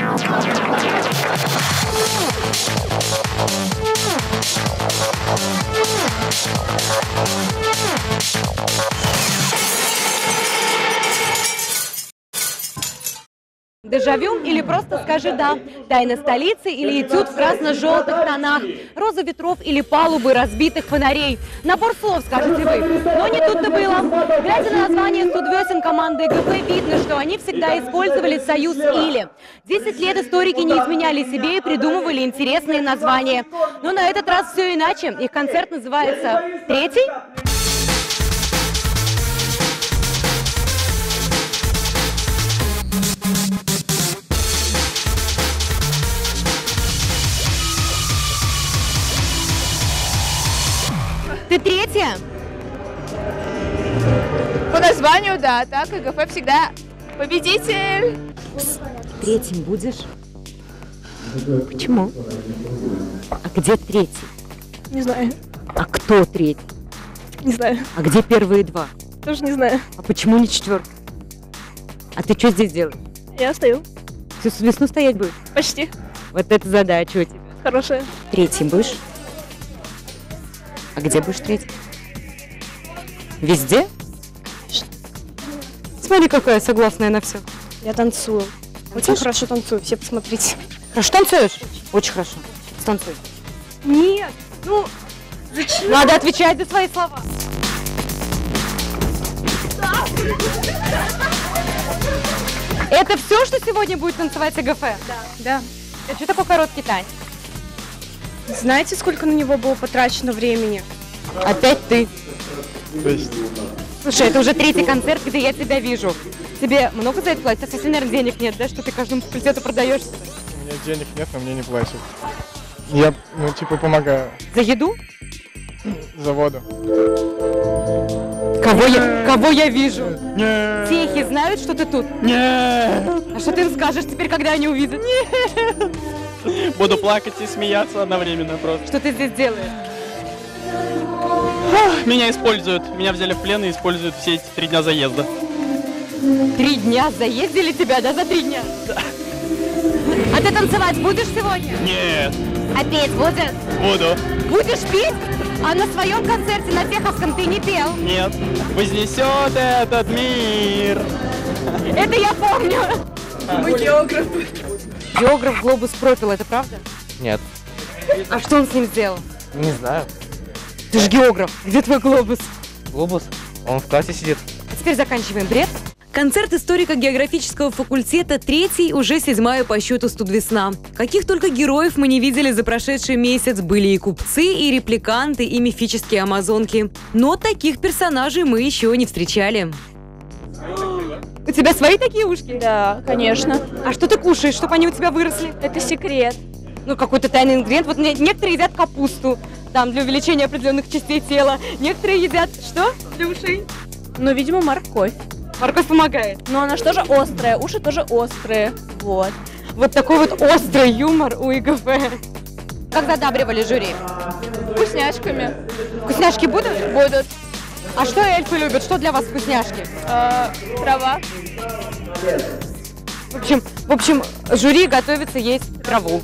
Дежавю или просто скажи «да». Тайна столицы или этюд в красно-желтых тонах. Роза ветров или палубы разбитых фонарей. Набор слов, скажете вы. Но не тут-то было. Глядя на название студвесен команды ГФ, видно, что они всегда использовали союз «или». 10 лет историки не изменяли себе и придумывали интересные названия. Но на этот раз все иначе. Их концерт называется «Третий». Ты третья? По названию, да, так и ГФ всегда победитель. Третьим будешь? Почему? А где третий? Не знаю. А кто третий? Не знаю. А где первые два? Тоже не знаю. А почему не четвертый? А ты что здесь делаешь? Я стою. Всю весну стоять будешь? Почти. Вот это задача у тебя. Хорошая. Третьим будешь? А где будешь третий? Везде? Смотри, какая согласная на все. Я танцую. Очень хорошо танцую. Все посмотрите. Хорошо танцуешь? Очень хорошо. Станцуй. Нет. Ну, зачем? Надо отвечать за свои слова. Это все, что сегодня будет танцевать АГФ? Да. Да. Это что такой короткий танец? Знаете, сколько на него было потрачено времени? Опять ты. Слушай, это уже третий концерт, где я тебя вижу. Тебе много за это платят? А совсем, наверное, денег нет, да? Что ты каждому факультету продаешься? У меня денег нет, но мне не платят. Я, помогаю. За еду? За воду. Кого я вижу? Нет. Техи знают, что ты тут? Нет. А что ты им скажешь теперь, когда они увидят? Нет. Буду плакать и смеяться одновременно просто. Что ты здесь делаешь? Меня используют. Меня взяли в плен и используют все эти 3 дня заезда. 3 дня? Заездили тебя, да, за 3 дня? Да. А ты танцевать будешь сегодня? Нет. А петь будешь? Буду. Будешь петь? А на своем концерте на Теховском ты не пел? Нет. Вознесет этот мир. Это я помню. Мы географы. Географ глобус пропил, это правда? Нет. А что он с ним сделал? Не знаю. Ты же географ. Где твой глобус? Глобус? Он в классе сидит. А теперь заканчиваем бред. Концерт историко-географического факультета третий, уже 7-я по счету студвесна. Каких только героев мы не видели за прошедший месяц. Были и купцы, и репликанты, и мифические амазонки. Но таких персонажей мы еще не встречали. У тебя свои такие ушки? Да, конечно. А что ты кушаешь, чтобы они у тебя выросли? Это секрет. Ну, какой-то тайный ингредиент. Вот некоторые едят капусту, там, для увеличения определенных частей тела. Некоторые едят что для ушей? Ну, видимо, морковь. Морковь помогает. Но она же тоже острая, уши тоже острые. Вот. Вот такой вот острый юмор у ИГФ. Как задабривали жюри? Вкусняшками. Вкусняшки будут? Будут. А что эльфы любят? Что для вас вкусняшки? Трава. В общем, жюри готовится есть траву.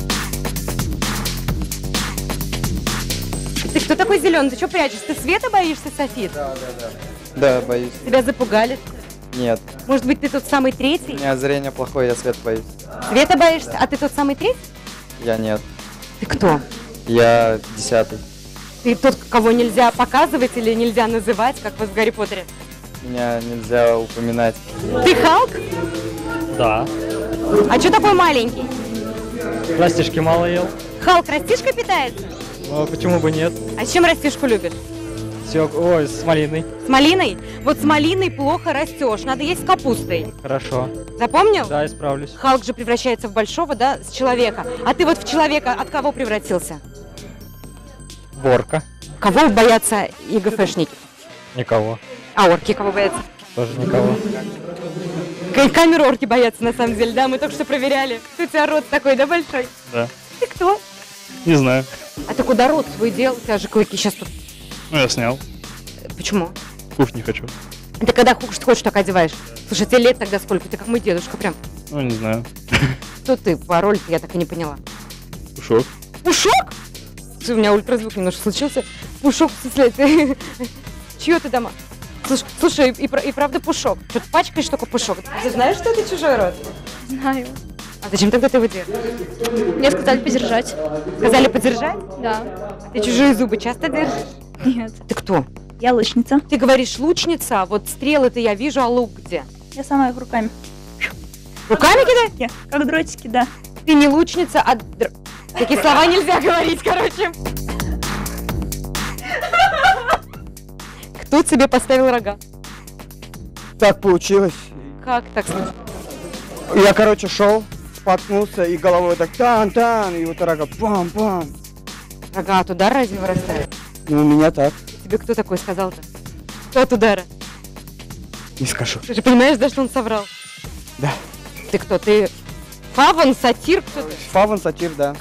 Ты кто такой зеленый? Ты что прячешь? Ты света боишься, Софит? Да, боюсь. Тебя запугали? Нет. Может быть, ты тот самый третий? У меня зрение плохое, я свет боюсь. Света боишься? А ты тот самый третий? Я нет. Ты кто? Я 10-й. Ты тот, кого нельзя показывать или нельзя называть, как в Гарри Поттере? Меня нельзя упоминать. Ты Халк? Да. А что такой маленький? Растишки мало ел. Халк растишкой питается? Ну, почему бы нет? А с чем растишку любишь? Все, ой, с малиной. С малиной? Вот с малиной плохо растешь, надо есть с капустой. Хорошо. Запомнил? Да, исправлюсь. Халк же превращается в большого, да, с человека. А ты вот в человека от кого превратился? Ворка. Кого боятся ИГФшники? Никого. А орки кого боятся? Тоже никого. Камеру орки боятся, на самом деле, да? Мы только что проверяли. У тебя рот такой, да, большой? Да. Ты кто? Не знаю. А ты куда рот свой делал? У тебя же клыки сейчас тут. Ну, я снял. Почему? Кушать не хочу. Ты когда хочешь, так одеваешь? Слушай, тебе лет тогда сколько? Ты как мой дедушка прям. Ну, не знаю. Кто ты? Пароль я так и не поняла. Пушок. Пушок? У меня ультразвук немножко случился. Пушок, в смысле, ты... Чье ты дома? Слушай, и правда Пушок. Что ты пачкаешь только Пушок? Ты знаешь, что это чужой род? Знаю. А зачем тогда ты его держишь? Мне сказали подержать. Сказали подержать? Да. Ты чужие зубы часто держишь? Нет. Ты кто? Я лучница. Ты говоришь лучница, а вот стрелы-то я вижу, а лук где? Я сама их руками. Руками кидай? Как дротики, да. Ты не лучница, а... Такие слова нельзя говорить, короче. Кто тебе поставил рога? Так получилось. Как так случилось? Я, короче, шел, споткнулся и головой так тан-тан, и вот рога пам-пам. Рога от удара разве вырастают? Ну, у меня так. Тебе кто такой сказал-то? Кто от удара? Не скажу. Ты же понимаешь, да, что он соврал? Да. Ты кто? Ты фаван, сатир, кто ты? Фаван, сатир, да.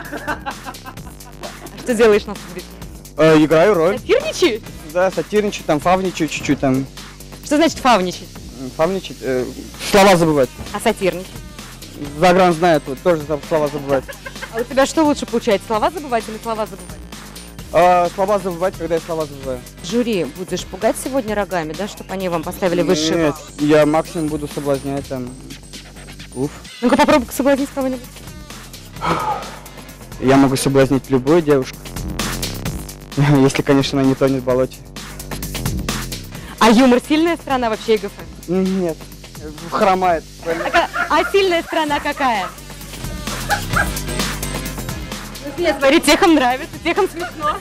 А что делаешь на публике? Играю роль. Сатирничаешь? Да, сатирничаю, там, фавничаю чуть-чуть, там. Что значит фавничать? Фавничать, слова забывать. А сатирничать? Загран знает, вот, тоже слова забывать. А у тебя что лучше получается, слова забывать или слова забывать? Слова забывать, когда я слова забываю. Жюри, будешь пугать сегодня рогами, да, чтобы они вам поставили высший балл? Нет, я максимум буду соблазнять, там. Уф. Ну-ка попробуй соблазнить кого-нибудь. Я могу соблазнить любую девушку. Если, конечно, она не тонет в болоте. А юмор сильная сторона вообще ЕГФ? Нет, хромает. А сильная сторона какая? Нет, смотри, техам нравится, техам смешно.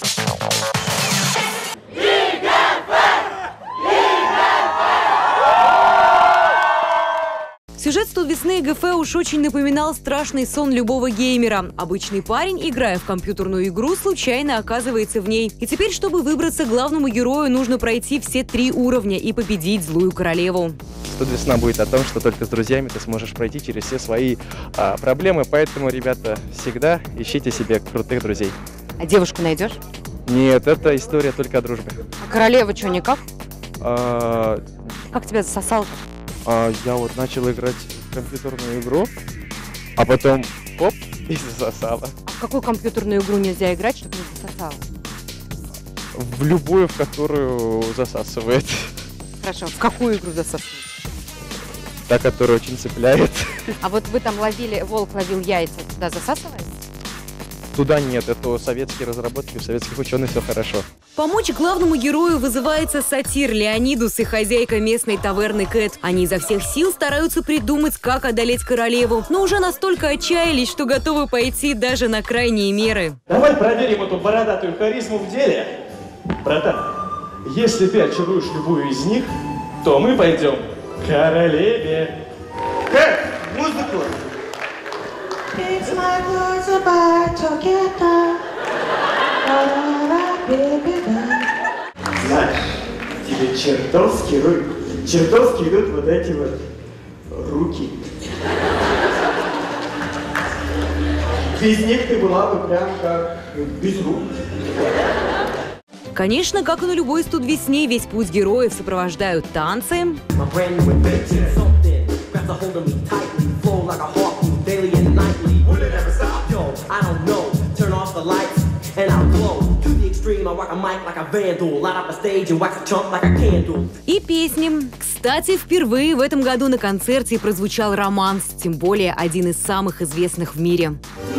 Сюжет «100 весны» ЕГФ уж очень напоминал страшный сон любого геймера. Обычный парень, играя в компьютерную игру, случайно оказывается в ней. И теперь, чтобы выбраться главному герою, нужно пройти все 3 уровня и победить злую королеву. 100 весна будет о том, что только с друзьями ты сможешь пройти через все свои проблемы. Поэтому, ребята, всегда ищите себе крутых друзей. А девушку найдешь? Нет, это история только о дружбе. А королева что, никак? А, Как тебя засосал-то? я вот начал играть в компьютерную игру, а потом оп, и засосало. А в какую компьютерную игру нельзя играть, чтобы не засосало? В любую, в которую засасывает. Хорошо, в какую игру засосывает? Та, которая очень цепляет. А вот вы там ловили, волк ловил яйца, туда засасывает? Туда нет, это советские разработки, у советских ученых все хорошо. Помочь главному герою вызывается сатир Леонидус и хозяйка местной таверны Кэт. Они изо всех сил стараются придумать, как одолеть королеву, но уже настолько отчаялись, что готовы пойти даже на крайние меры. Давай проверим эту бородатую харизму в деле. Братан, если ты очаруешь любую из них, то мы пойдем к королеве. Кэт, музыку! It's like words about together. Знаешь, тебе чертовски идут вот эти вот руки. Без них ты была бы прям как без рук. Конечно, как и на любой студ весне, весь путь героев сопровождают танцы, и песни. Кстати, впервые в этом году на концерте прозвучал романс, тем более один из самых известных в мире.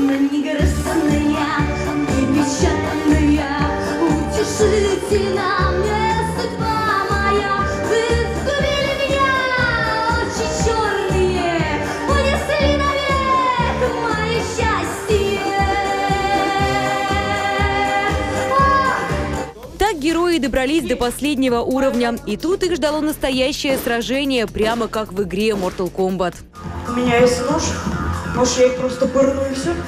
Герои добрались до последнего уровня, и тут их ждало настоящее сражение, прямо как в игре Mortal Kombat. У меня есть нож. Может, я их просто пырну и все?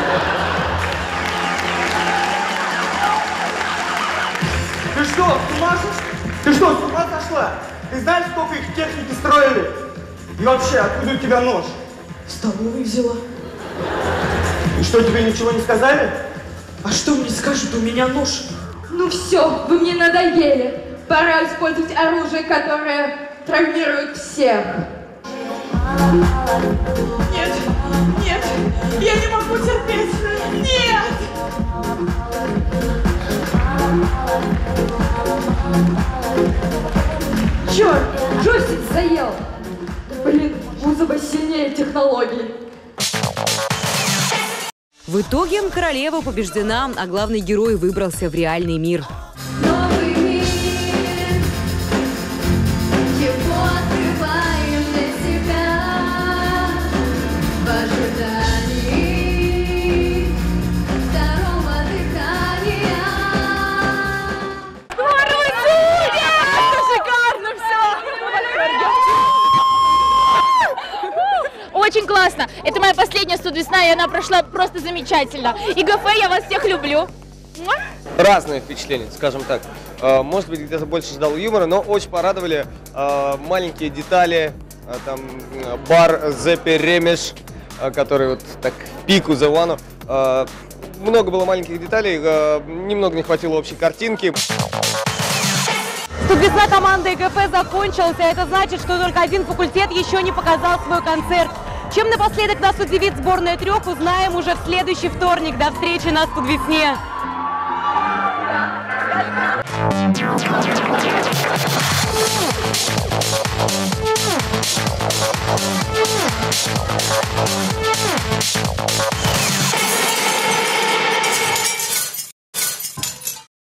Ты что, с ума сошла? Ты что, с ума сошла? Ты знаешь, сколько их техники строили? И вообще, откуда у тебя нож? В столовой взяла. И что, тебе ничего не сказали? А что мне скажут? У меня нож. Ну все, вы мне надоели. Пора использовать оружие, которое травмирует всех. Нет, психологии. В итоге королева побеждена, а главный герой выбрался в реальный мир. Новый мир, его открываем для себя в ожидании второго дыхания. Шикарно все! Очень классно. Это моя последняя студвесна, и она прошла просто замечательно. И ГФ, я вас всех люблю. Разные впечатления, скажем так. Может быть, где-то больше ждал юмора, но очень порадовали маленькие детали. Там бар The Перемеш, который вот так в пику The One. Много было маленьких деталей, немного не хватило общей картинки. Студвесна команды ГФ закончился. Это значит, что только один факультет еще не показал свой концерт. Чем напоследок нас удивит сборная трех, узнаем уже в следующий вторник. До встречи на Студвесне. We'll be right back.